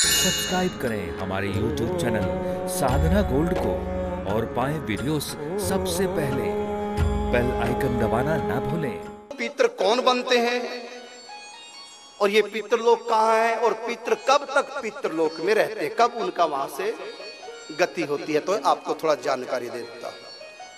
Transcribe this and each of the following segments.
Subscribe करें हमारे YouTube channel साधना gold को और पाएं वीडियोस सबसे पहले। बेल आइकन दबाना ना भूलें। पितृ कौन बनते हैं और ये पितृलोक कहाँ है और पितृ कब तक पितृलोक में रहते हैं, कब उनका वहां से गति होती है, तो आपको थोड़ा जानकारी दे देता हूं।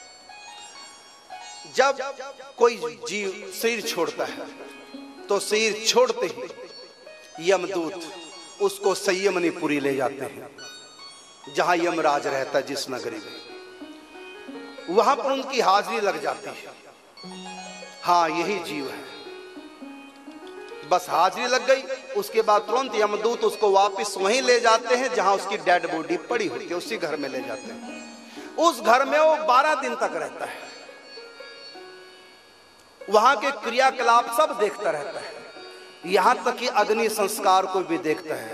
जब कोई जीव शरीर छोड़ता है तो शरीर छोड़ते ही यमदूत उसको संयमनीपुरी ले जाते हैं, जहां यमराज रहता है जिस नगरी में। वहां पर उनकी हाजिरी लग जाती है, हाँ यही जीव है, बस हाजिरी लग गई। उसके बाद तुरंत यमदूत उसको वापस वहीं ले जाते हैं जहां उसकी डेड बॉडी पड़ी होती है, उसी घर में ले जाते हैं। उस घर में वो 12 दिन तक रहता है, वहां के क्रियाकलाप सब देखता रहता है, यहां तक कि अग्नि संस्कार को भी देखता है,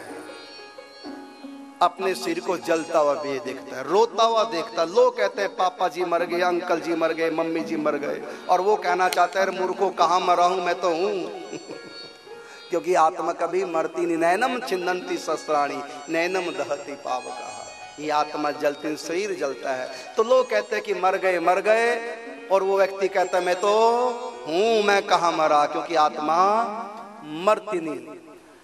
अपने सिर को जलता हुआ भी देखता है, रोता हुआ देखता। लोग कहते हैं पापा जी मर गए, अंकल जी मर गए, मम्मी जी मर गए, और वो कहना चाहता है मूर्खों कहां मरा हूं, मैं तो हूं क्योंकि आत्मा कभी मरती नहीं। नैनम छिन्नन्ति शस्त्राणी नैनम दहति पावका, ये आत्मा जलती, शरीर जलता है। तो लोग कहते हैं कि मर गए मर गए, और वो व्यक्ति कहता है मैं तो हूं, मैं कहां मरा, क्योंकि आत्मा मरती नहीं।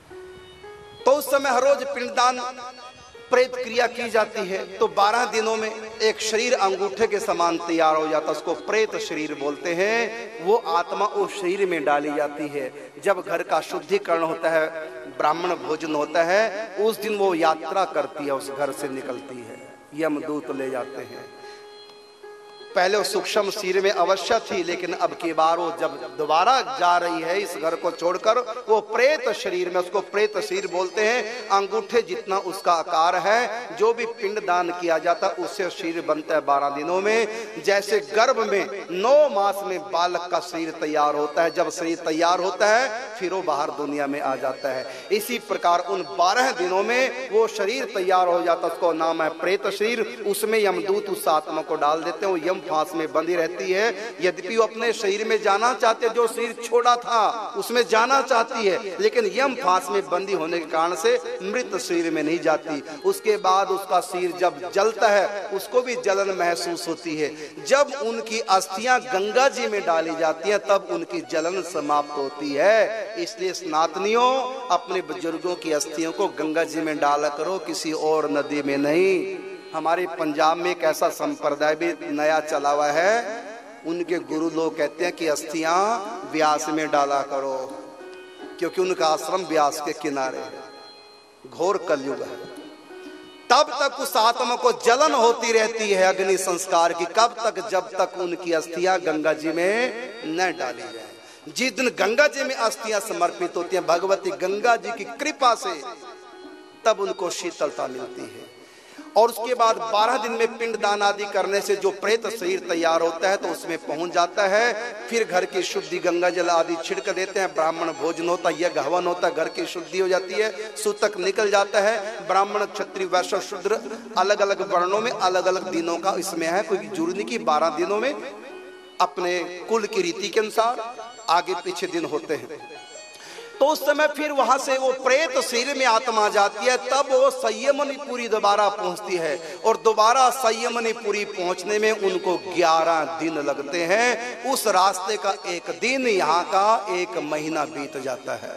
तो उस समय हर रोज पिंडदान प्रेत क्रिया की जाती है। तो 12 दिनों में एक शरीर अंगूठे के समान तैयार हो जाता है, उसको प्रेत शरीर बोलते हैं। वो आत्मा उस शरीर में डाली जाती है। जब घर का शुद्धिकरण होता है, ब्राह्मण भोजन होता है, उस दिन वो यात्रा करती है, उस घर से निकलती है, यमदूत ले जाते हैं। पहले वो सूक्ष्म शरीर में अवश्य थी, लेकिन अब की बार वो जब दोबारा जा रही है इस घर को छोड़कर, वो प्रेत शरीर में, उसको प्रेत शरीर बोलते हैं। अंगूठे जितना उसका आकार है, जो भी पिंड दान किया जाता उससे शरीर बनता है 12 दिनों में। जैसे गर्भ में 9 मास में बालक का शरीर तैयार होता है, जब शरीर तैयार होता है फिर वो बाहर दुनिया में आ जाता है। इसी प्रकार उन 12 दिनों में वो शरीर तैयार हो जाता, उसको नाम है प्रेत शरीर। उसमें यमदूत उस आत्मा को डाल देते हैं, वो यम फांस में बंधी रहती है। यद्यपि वो अपने शरीर में जाना चाहते हैं, जो शरीर छोड़ा था उसमें जाना चाहती है, लेकिन यम फांस में बंदी होने के कारण से मृत शरीर में नहीं जाती। उसके बाद उसका शरीर जब जलता है, उसको भी जलन महसूस होती है। जब उनकी अस्थियां गंगा जी में डाली जाती हैं, तब उनकी जलन समाप्त होती है। इसलिए स्नातनियों, अपने बुजुर्गों की अस्थियों को गंगा जी में डाला करो, किसी और नदी में नहीं। हमारे पंजाब में एक ऐसा संप्रदाय भी नया चला हुआ है, उनके गुरु लोग कहते हैं कि अस्थियां व्यास में डाला करो, क्योंकि उनका आश्रम व्यास के किनारे है। घोर कलयुग है। तब तक उस आत्मा को जलन होती रहती है अग्नि संस्कार की, कब तक, जब तक उनकी अस्थियां गंगा जी में न डाली जाए। जिस दिन गंगा जी में अस्थियां समर्पित होती हैं भगवती गंगा जी की कृपा से, तब उनको शीतलता मिलती है। और उसके बाद 12 दिन में पिंडदान आदि करने से जो प्रेत शरीर तैयार होता है तो उसमें पहुंच जाता है। फिर घर की शुद्धि, गंगा जल आदि छिड़क देते हैं, ब्राह्मण भोजन होता है, यज्ञ हवन होता है, घर की शुद्धि हो जाती है, सूतक निकल जाता है। ब्राह्मण, क्षत्रिय, वैश्य, शूद्र अलग अलग वर्णों में अलग अलग दिनों का इसमें है, कोई जरूरी नहीं कि 12 दिनों में, अपने कुल की रीति के अनुसार आगे पीछे दिन होते हैं। तो उस समय फिर वहां से वो प्रेत शरीर में आत्मा जाती है, तब वो संयमनीपुरी दोबारा पहुंचती है। और दोबारा संयमनीपुरी पहुंचने में उनको 11 दिन लगते हैं। उस रास्ते का एक दिन यहाँ का 1 महीना बीत जाता है।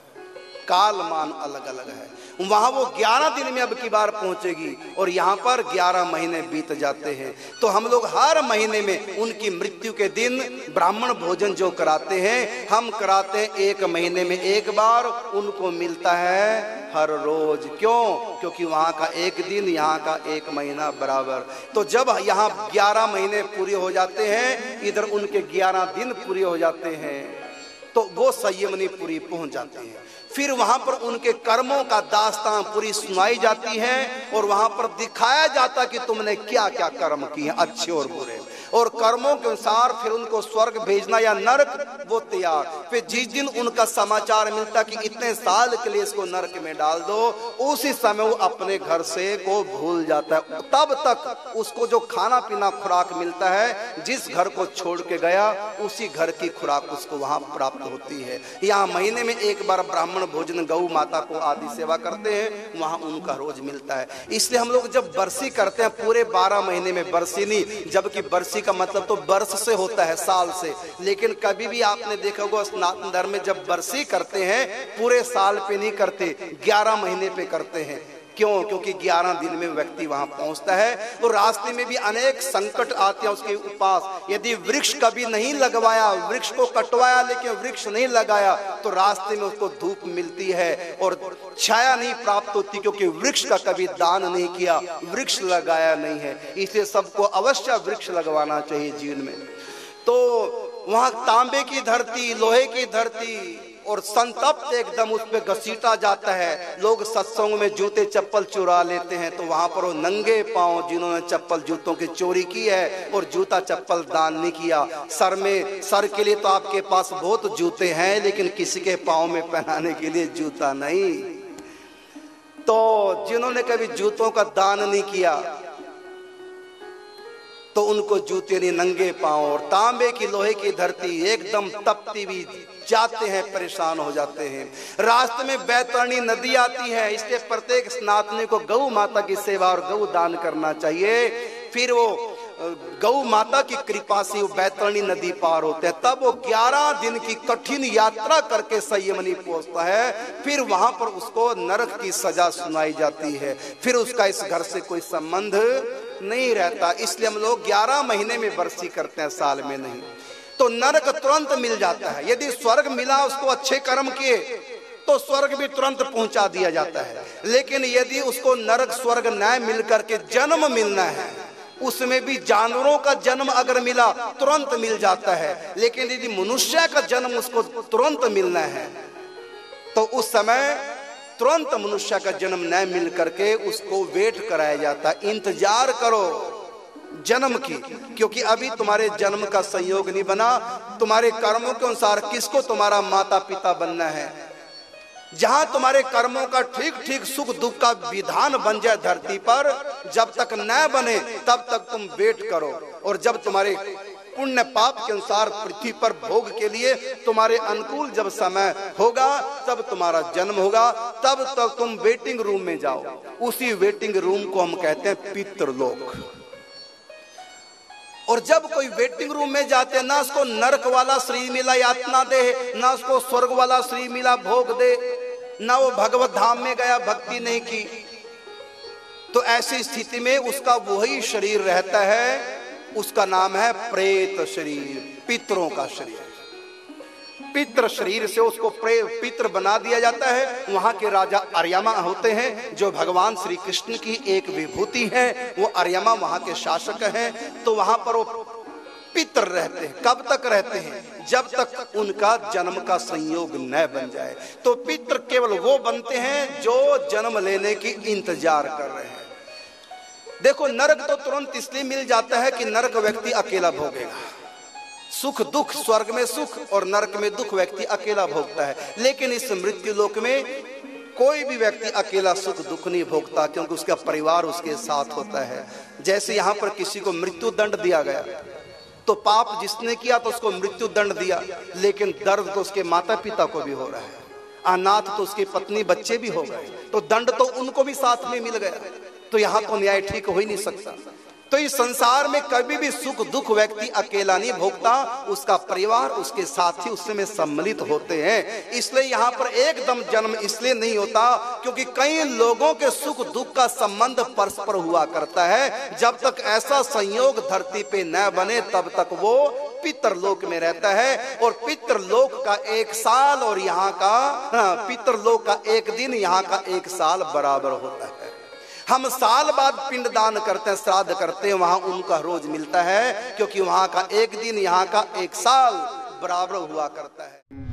कालमान अलग अलग है। वहां वो 11 दिन में अब की बार पहुंचेगी, और यहाँ पर 11 महीने बीत जाते हैं। तो हम लोग हर महीने में उनकी मृत्यु के दिन ब्राह्मण भोजन जो कराते हैं, हम कराते हैं 1 महीने में 1 बार, उनको मिलता है हर रोज। क्यों? क्योंकि वहां का 1 दिन, यहाँ का 1 महीना बराबर। तो जब यहाँ 11 महीने पूरे हो जाते हैं, इधर उनके 11 दिन पूरे हो जाते हैं, तो वो संयमनीपुरी पहुंच जाते हैं। फिर वहां पर उनके कर्मों का दास्तान पूरी सुनाई जाती है, और वहां पर दिखाया जाता कि तुमने क्या क्या कर्म किए, अच्छे और बुरे। और कर्मों के अनुसार फिर उनको स्वर्ग भेजना या नरक, वो तैयार। फिर जिस दिन उनका समाचार मिलता कि इतने साल के लिए इसको नरक में डाल दो, उसी समय वो अपने घर से को भूल जाता है। तब तक उसको जो खाना पीना खुराक मिलता है, जिस घर को छोड़ के गया उसी घर की खुराक उसको वहां प्राप्त होती है। यहाँ महीने में एक बार ब्राह्मण भोजन गौ माता को आदि सेवा करते हैं, वहां उनका रोज मिलता है। इसलिए हम लोग जब बरसी करते हैं पूरे 12 महीने में बरसी नहीं, जबकि बरसी का मतलब तो वर्ष से होता है, साल से। लेकिन कभी भी आपने देखा होगा सनातन धर्म में जब बरसी करते हैं पूरे साल पे नहीं करते, 11 महीने पे करते हैं। क्यों? क्योंकि 11 दिन में व्यक्ति वहां पहुंचता है। तो रास्ते में भी अनेक संकट आते हैं उसके पास। यदि वृक्ष कभी नहीं लगवाया, वृक्ष को कटवाया लेकिन वृक्ष नहीं लगाया, तो रास्ते में उसको धूप मिलती है और छाया नहीं प्राप्त होती, क्योंकि वृक्ष का कभी दान नहीं किया, वृक्ष लगाया नहीं है। इसलिए सबको अवश्य वृक्ष लगवाना चाहिए जीवन में। तो वहां तांबे की धरती, लोहे की धरती और संतप्त एकदम उस पे घसीटा जाता है। लोग सत्संग में जूते चप्पल चुरा लेते हैं, तो वहां पर वो नंगे पांव जिन्होंने चप्पल जूतों की चोरी की है और जूता चप्पल दान नहीं किया, सर के लिए तो आपके पास बहुत जूते हैं लेकिन किसी के पांव में पहनाने के लिए जूता नहीं। तो जिन्होंने कभी जूतों का दान नहीं किया तो उनको जूते नहीं, नंगे पांव और तांबे की लोहे की धरती एकदम तपती हुई जाते हैं, परेशान हो जाते हैं। रास्ते में बैतरणी नदी आती है, इसलिए प्रत्येक स्नातनी को गौ माता की सेवा और गौ दान करना चाहिए। फिर वो गौ माता की कृपा से वो बैतरणी नदी पार होते हैं। तब वो 11 दिन की कठिन यात्रा करके संयमनी पहुंचता है। फिर वहां पर उसको नरक की सजा सुनाई जाती है। फिर उसका इस घर से कोई संबंध नहीं रहता। इसलिए हम लोग 11 महीने में बरसी करते हैं, साल में नहीं। तो नरक तुरंत मिल जाता है। यदि स्वर्ग मिला उसको अच्छे कर्म किए तो स्वर्ग भी तुरंत पहुंचा दिया जाता है। लेकिन यदि उसको नरक स्वर्ग न मिल करके जन्म मिलना है, उसमें भी जानवरों का जन्म अगर मिला तुरंत मिल जाता है। लेकिन यदि मनुष्य का जन्म उसको तुरंत मिलना है तो उस समय तुरंत मनुष्य का जन्म न मिल करके उसको वेट कराया जाता है। इंतजार करो जन्म की, क्योंकि अभी तुम्हारे जन्म का संयोग नहीं बना। तुम्हारे कर्मों के अनुसार किसको तुम्हारा माता पिता बनना है। जहां तुम्हारे कर्मों का ठीक ठीक सुख दुख का विधान बन जाए धरती पर, जब तक न बने तब तक तुम वेट करो। और जब तुम्हारे पुण्य पाप के अनुसार पृथ्वी पर भोग के लिए तुम्हारे अनुकूल जब समय होगा तब तुम्हारा जन्म होगा। तब तक तुम वेटिंग रूम में जाओ। उसी वेटिंग रूम को हम कहते हैं पितृलोक। और जब कोई वेटिंग रूम में जाते हैं, ना उसको नरक वाला शरीर मिला यातना दे, ना उसको स्वर्ग वाला शरीर मिला भोग दे, ना वो भगवत धाम में गया भक्ति नहीं की, तो ऐसी स्थिति में उसका वही शरीर रहता है। उसका नाम है प्रेत शरीर, पितरों का शरीर। पितृ शरीर से उसको पितृ बना दिया जाता है। वहां के राजा अर्यमा होते हैं, जो भगवान श्री कृष्ण की एक विभूति है। वो अर्यमा वहां के शासक हैं। तो वहां पर वो पितृ रहते हैं। कब तक रहते हैं? जब तक उनका जन्म का संयोग न बन जाए। तो पितृ केवल वो बनते हैं जो जन्म लेने की इंतजार कर रहे हैं। देखो, नरक तो तुरंत इसलिए मिल जाता है कि नरक व्यक्ति अकेला भोगेगा। सुख दुख, स्वर्ग में सुख और नरक में दुख व्यक्ति अकेला भोगता है। लेकिन इस मृत्यु लोक में कोई भी व्यक्ति अकेला सुख दुख नहीं भोगता, क्योंकि उसका परिवार उसके साथ होता है। जैसे यहाँ पर किसी को मृत्यु दंड दिया गया, तो पाप जिसने किया तो उसको मृत्यु दंड दिया, लेकिन दर्द तो उसके माता पिता को भी हो रहा है, अनाथ तो उसकी पत्नी बच्चे भी हो गए, तो दंड तो उनको भी साथ में मिल गया। तो यहाँ तो न्याय ठीक हो ही नहीं सकता। तो इस संसार में कभी भी सुख दुख व्यक्ति अकेला नहीं भोगता, उसका परिवार उसके साथी उसमें सम्मिलित होते हैं। इसलिए यहाँ पर एकदम जन्म इसलिए नहीं होता क्योंकि कई लोगों के सुख दुख का संबंध परस्पर हुआ करता है। जब तक ऐसा संयोग धरती पे न बने तब तक वो पितरलोक में रहता है। और पितरलोक का 1 साल और यहाँ का पितरलोक का 1 दिन, यहाँ का 1 साल बराबर होता है। हम साल बाद पिंडदान करते हैं, श्राद्ध करते हैं, वहां उनका रोज मिलता है, क्योंकि वहां का 1 दिन यहाँ का 1 साल बराबर हुआ करता है।